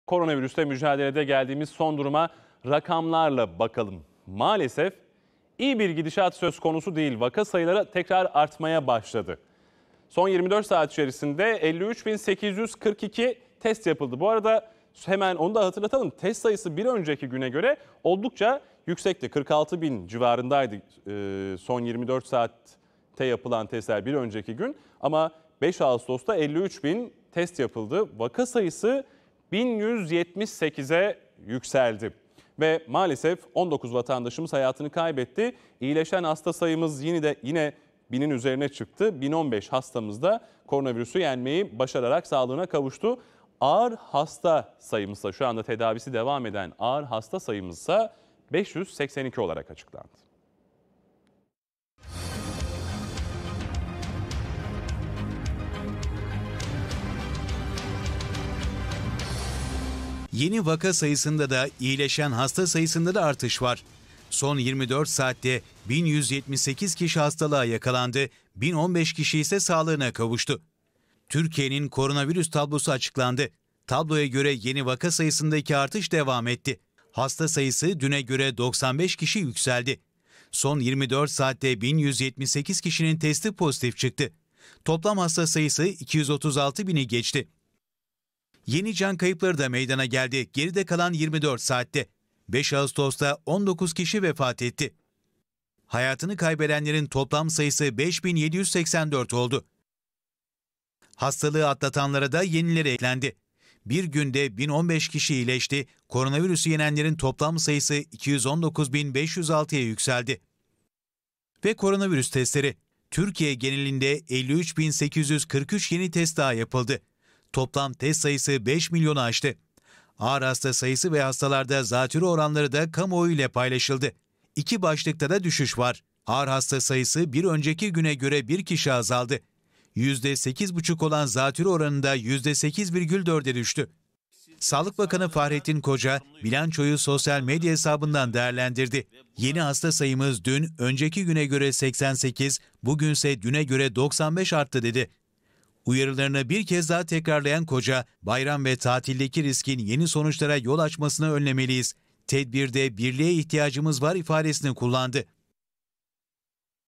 Koronavirüsle mücadelede geldiğimiz son duruma rakamlarla bakalım. Maalesef iyi bir gidişat söz konusu değil. Vaka sayıları tekrar artmaya başladı. Son 24 saat içerisinde 53.842 test yapıldı. Bu arada hemen onu da hatırlatalım. Test sayısı bir önceki güne göre oldukça yüksekti. 46.000 civarındaydı son 24 saatte yapılan testler bir önceki gün. Ama 5 Ağustos'ta 53.000 test yapıldı. Vaka sayısı 1178'e yükseldi. Ve maalesef 19 vatandaşımız hayatını kaybetti. İyileşen hasta sayımız yine 1000'in üzerine çıktı. 1015 hastamız da koronavirüsü yenmeyi başararak sağlığına kavuştu. Ağır hasta sayımızsa, şu anda tedavisi devam eden ağır hasta sayımızsa 582 olarak açıklandı. Yeni vaka sayısında da iyileşen hasta sayısında da artış var. Son 24 saatte 1178 kişi hastalığa yakalandı, 1015 kişi ise sağlığına kavuştu. Türkiye'nin koronavirüs tablosu açıklandı. Tabloya göre yeni vaka sayısındaki artış devam etti. Hasta sayısı düne göre 95 kişi yükseldi. Son 24 saatte 1178 kişinin testi pozitif çıktı. Toplam hasta sayısı 236 bini geçti. Yeni can kayıpları da meydana geldi geride kalan 24 saatte. 5 Ağustos'ta 19 kişi vefat etti. Hayatını kaybedenlerin toplam sayısı 5784 oldu. Hastalığı atlatanlara da yenileri eklendi. Bir günde 1015 kişi iyileşti. Koronavirüsü yenenlerin toplam sayısı 219.506'ya yükseldi. Ve koronavirüs testleri. Türkiye genelinde 53.843 yeni test daha yapıldı. Toplam test sayısı 5 milyonu aştı. Ağır hasta sayısı ve hastalarda zatürre oranları da kamuoyu ile paylaşıldı. İki başlıkta da düşüş var. Ağır hasta sayısı bir önceki güne göre bir kişi azaldı. %8,5 olan zatürre oranında %8,4'e düştü. Sağlık Bakanı Fahrettin Koca bilançoyu sosyal medya hesabından değerlendirdi. Yeni hasta sayımız dün önceki güne göre 88, bugünse düne göre 95 arttı dedi. Uyarılarını bir kez daha tekrarlayan Koca, bayram ve tatildeki riskin yeni sonuçlara yol açmasını önlemeliyiz. Tedbirde birliğe ihtiyacımız var ifadesini kullandı.